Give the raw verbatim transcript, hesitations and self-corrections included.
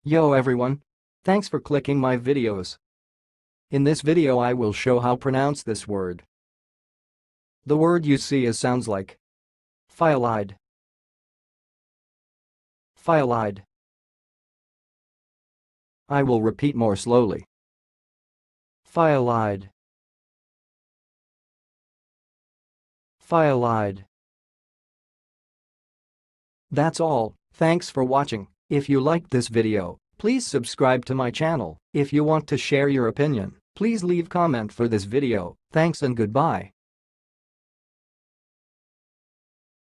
Yo everyone! Thanks for clicking my videos. In this video I will show how pronounce this word. The word you see is sounds like Phialide, Phialide. I will repeat more slowly. Phialide, Phialide. That's all, thanks for watching. If you liked this video, please subscribe to my channel. If you want to share your opinion, please leave comment for this video. Thanks and goodbye.